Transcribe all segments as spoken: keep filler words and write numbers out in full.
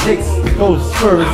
Six goes first.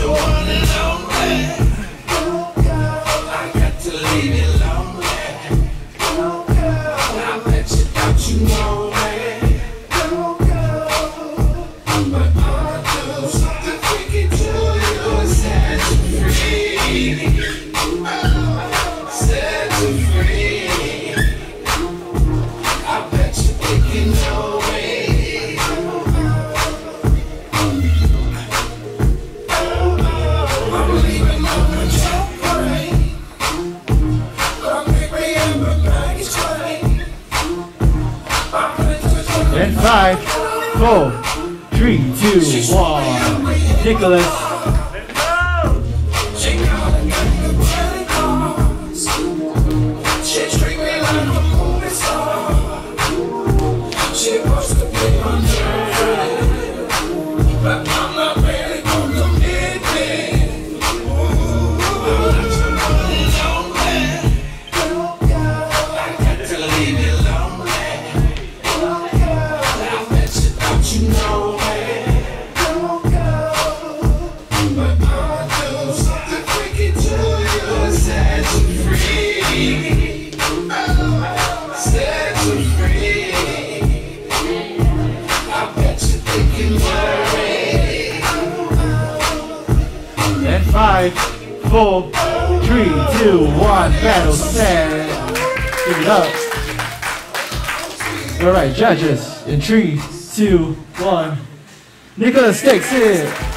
And five, four, three, two, one. Nicholas. And five, four, three, two, one, battle set. Give it up. All right, judges. In three, two, one. Nicholas takes it.